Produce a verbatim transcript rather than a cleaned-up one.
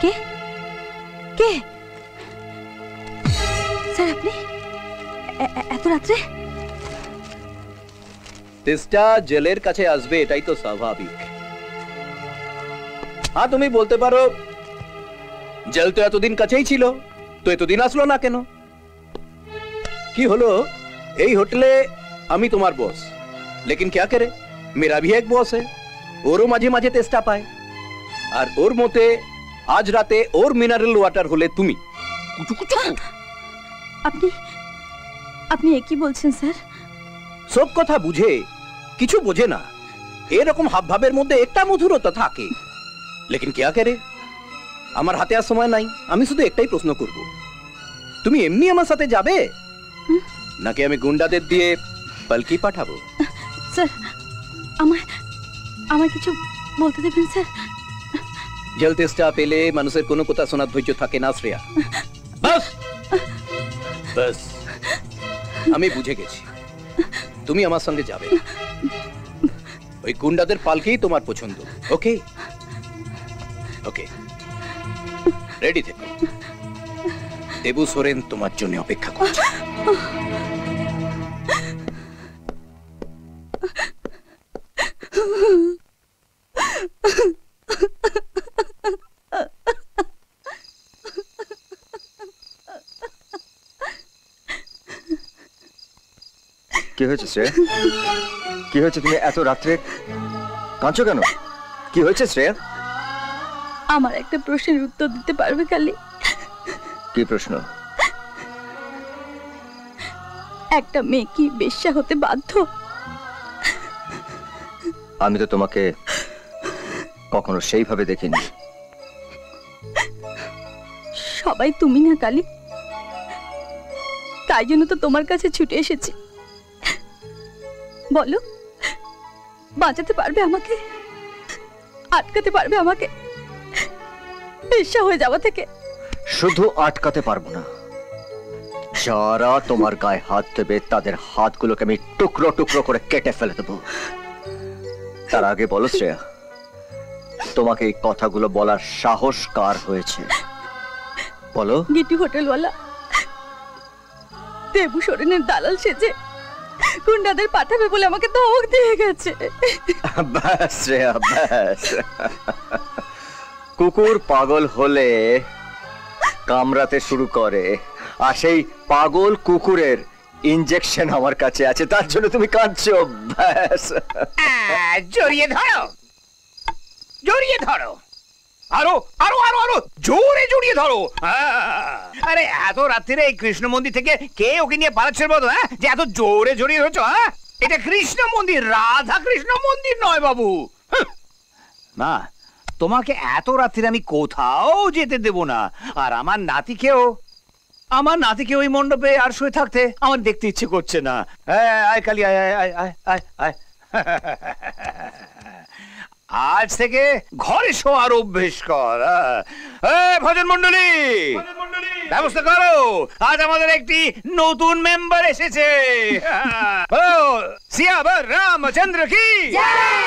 কে কে sir আপনি এত রাত্রে? তেষ্টা জেলের কাছে আসবে এটাই তো স্বাভাবিক। হ্যাঁ তুমি বলতে পারো জেল তো এতদিন কাছেই ছিল, তো এতদিন আসলো না কেন? কি হলো, এই হোটেলে আমি তোমার বস, लेकिन क्या करे मेरा भी एक बॉस है, ওরও মাঝে মাঝে তেষ্টা পায়, আর ওর মতে আজ রাতে ওর মিনারেল ওয়াটার হলে তুমি। আপনি আপনি কি বলছেন স্যার? সব কথা বুঝে কিছু বোঝে না, এরকম হাবভাবের মধ্যে একটা মধুরতা থাকে। लेकिन क्या करे, আমার হাতে আর সময় নাই, আমি শুধু একটাই প্রশ্ন করব, তুমি এমনি আমার সাথে যাবে নাকি আমি গুন্ডাদের দিয়ে পালকি পাঠাবো? স্যার আমায় আমায় কিছু বলতে দেবেন স্যার? জেল তেষ্টা পেলে মানুষের কোনো কথা শোনার ধৈর্য থাকে না শ্রেয়া। বাস বাস আমি বুঝে গেছি, তুমি আমার সঙ্গে যাবে, ওই গুন্ডাদের পালকেই তোমার পছন্দ। ওকে ওকে রেডি থেকো, দেবু সোরেন তোমার জন্য অপেক্ষা করছে। কি হয়েছে শ্রেয়া? কি হয়েছে? তুমি এত রাত্রে কাঁদছো কেন? কি হয়েছে শ্রেয়া? আমার একটা প্রশ্নের উত্তর দিতে পারবে খালি? কি প্রশ্ন? একটা মেয়ে কি বেশ্যা হতে বাধ্য? আমি তো তোমাকে কখনো সেইভাবে দেখিনি। সবাই তুমি না কালী, তাই জন্য তো তোমার কাছে ছুটে এসেছি। বলো, বাঁচাতে পারবে আমাকে? আটকাতে পারবে আমাকে বেশ্যা হয়ে যাওয়া থেকে? শুধু আটকাতে পারবো না, যারা তোমার গায়ে হাত দেবে তাদের হাতগুলোকে আমি টুকরো টুকরো করে কেটে ফেলে দেবো। তার আগে বলো শ্রেয়া, তোমাকে এই কথাগুলো বলার সাহস কার হয়েছে? বলো। গিট্টু হোটেলওয়ালা দেবু সোরেনের দালাল সেজে গুন্ডাদের পাঠাবে বলে আমাকে ধমক দিয়ে গেছে। ব্যাস শ্রেয়া ব্যাস, কুকুর পাগল হলে কামড়াতে শুরু করে, আর সেই পাগল কুকুরের ইনজেকশন আমার কাছে আছে, তার জন্য তুমি কাঁদছো। ব্যাস জড়িয়ে ধরো, জড়িয়ে ধরো, আরো আরো আরো আরো জোরে জড়িয়ে ধরো। আরে এত রাত্রিরে এই কৃষ্ণ মন্দির থেকে কে ওকে নিয়ে পালাচ্ছে বলো, হ্যাঁ, যে এত জোরে জড়িয়ে ধরছো? হ্যাঁ, এটা কৃষ্ণ মন্দির, রাধা কৃষ্ণ মন্দির নয় বাবু। মা, তোমাকে এত রাত্রিরে আমি কোথাও যেতে দেব না, আর আমার নাতিকেও আমার নাতিকে ওই মণ্ডপে আর শুয়ে থাকতে আমার দেখতে ইচ্ছে করছে না। আয় কালি, আয় আয় আয় আয় আয়। আজ থেকে ঘরে শোয়ার অভ্যেস কর। ভজন মন্ডলী ব্যবস্থা করো, আজ আমাদের একটি নতুন মেম্বার এসেছে। ও সিয়াবর রামচন্দ্র কি জয়।